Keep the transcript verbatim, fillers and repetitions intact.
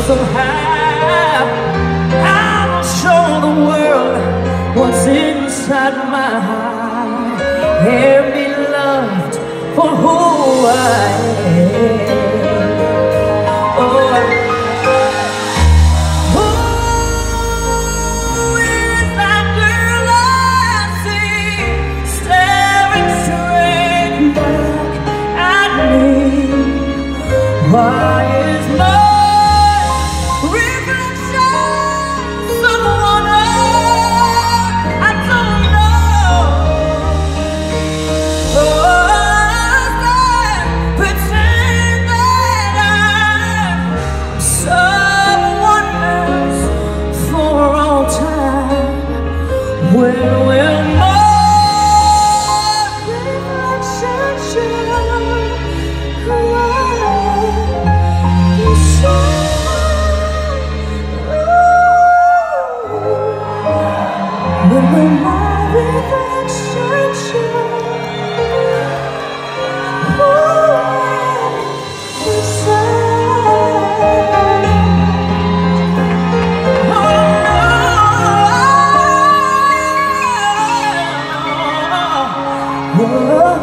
somehow I will show the world what's inside my heart and be loved for who I am. Oh, why is my reflection someone else? I don't know. Oh, I pretend that I'm someone else for all time. When will my reflection show who I when will my reflection show who I am inside? Oh, no. Oh.